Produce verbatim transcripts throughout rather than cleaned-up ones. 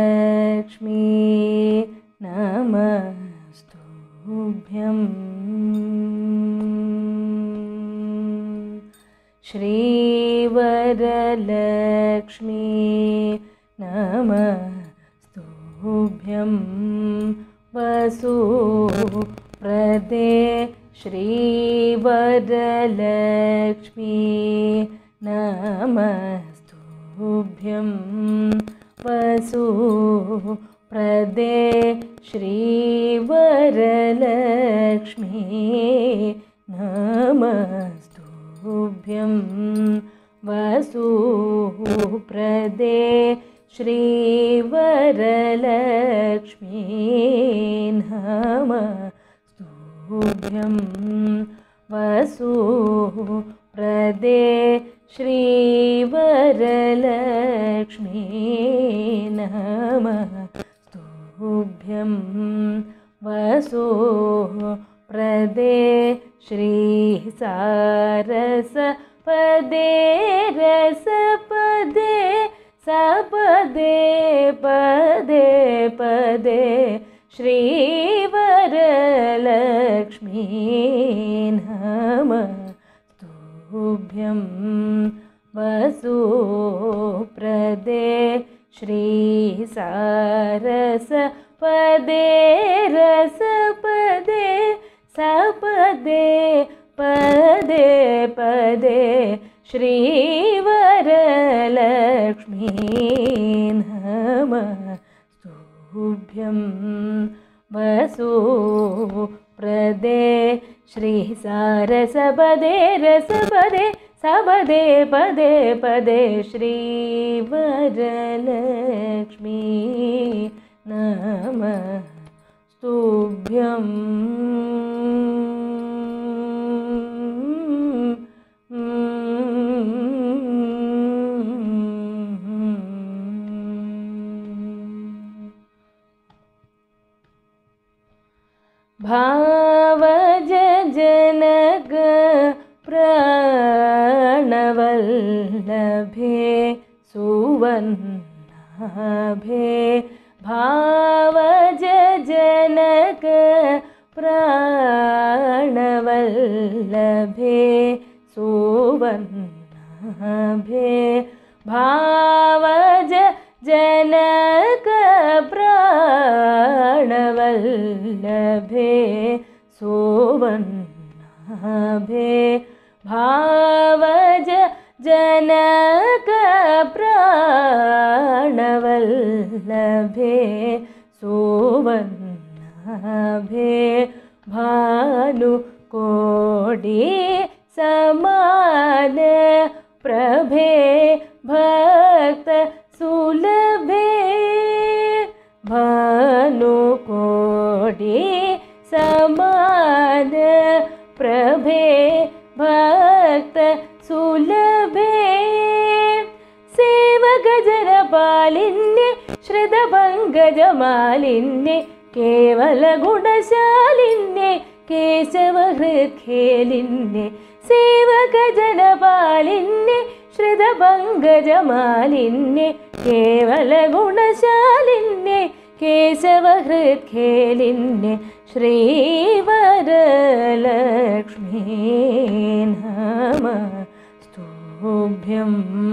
नमस्तुभ्यं। श्रीवरलक्ष्मी नमस्तुभ्यं। वसुप्रदे श्रीवरलक्ष्मी नमस्तुभ्यं। वसुप्रदे श्रीवरलक्ष्मी नमस्तुभ्यं। वसुप्रदे श्रीवरलक्ष्मी नमस्तुभ्यं। वसुप्रदे श्रीवरलक्ष्मी नमस्तुभ्यं। वसुप्रदे श्रीसारसपदे रसपदे सपदे पदे पदे श्रीवरलक्ष्मी नमस्तुभ्यं। वसुप्रदे श्रीसारसपदे रसपदे सपदे पदे पदे श्रीवरलक्ष्मी नमस्तुभ्यं। वसुप्रदे श्रीसारसपदे रसपदे सपदे पदे पदे श्रीवरलक्ष्मी नमस्तुभ्यं। भावज जनक प्राणवल्लभे सुवन्नाभे। भावज जनक प्राणवल्लभे सुवन्नाभे। भावज जनक प्राणवल्लभे सुवन्नाभे। भावज जनक प्राणवल्लभे सुवन्नाभे। भानुकोटि समान प्रभे भक्त सुलभे। भानुकोटि समान प्रभे भक्त सुलभे। सेवक जनपालिन्ये श्रितपङ्कजमालिन्ये केवल गुणशालिन्ये केशवहृत्खेलिन्ये। सेवक जनपालिन्ये श्रितपङ्कजमालिन्ये केवल गुणशालिन्ये केशवहृत्खेलिन्ये श्रीवरलक्ष्मी नमस्तुभ्यं।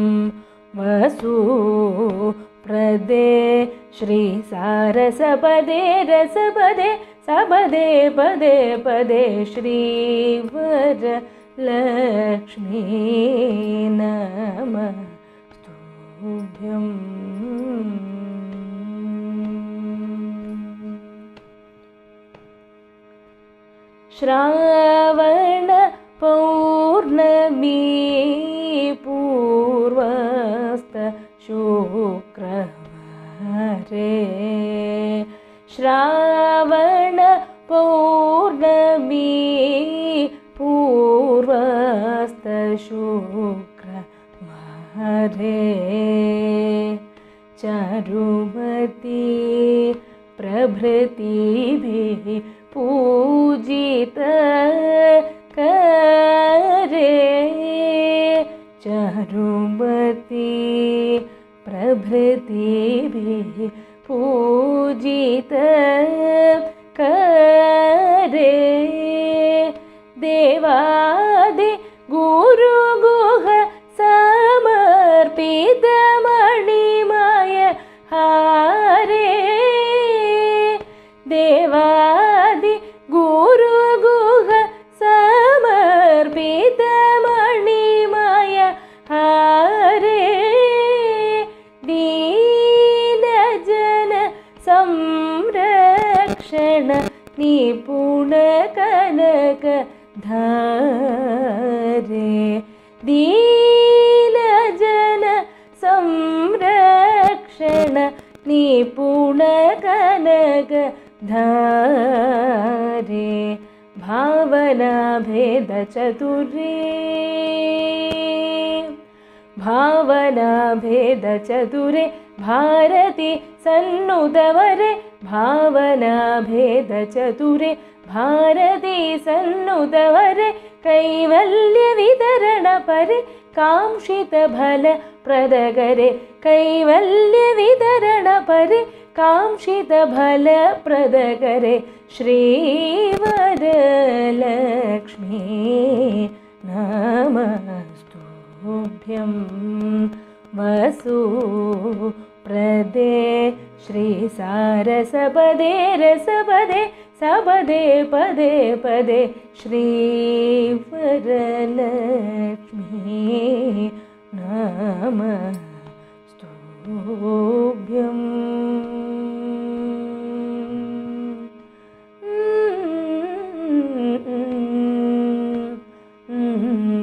वसुप्रदे श्रीसारसपदे रसपदे सपदे पदे पदे श्रीवरलक्ष्मी नमस्तुभ्यं। श्रावण पौर्णमी पूर्वस्त शुक्रवारे। श्रावण पौर्णमी पूर्वस्त शुक्रवारे। चारुमती प्रभृतिभिः पूजित करे। चारुमती प्रभृतिभिः पूजित करे देवादि गुरु गुह समर्पित मणिमय हारे देवादि गुरु गुह समर्पित मणिमय हारे दीन जन संरक्षण निपुण कनक धारे दीन जन संरक्षण निपुण कनक धारे भावना भेद चतुरे भावना भेद चतुरे भारती सन्नुतवरे भावना भेद चतुरे भारती सन्नुतवरे कैवल्य वितरण परे कांक्षित फल प्रदकरे कैवल्य वितरण परे कांक्षित फल प्रदकरे श्रीवरलक्ष्मी नमस्तुभ्यं वसुप्रदे श्रीसारसपदे रसपदे सपदे पदे पदे श्रीवरलक्ष्मी नमस्तुभ्यम् Mm-hmm.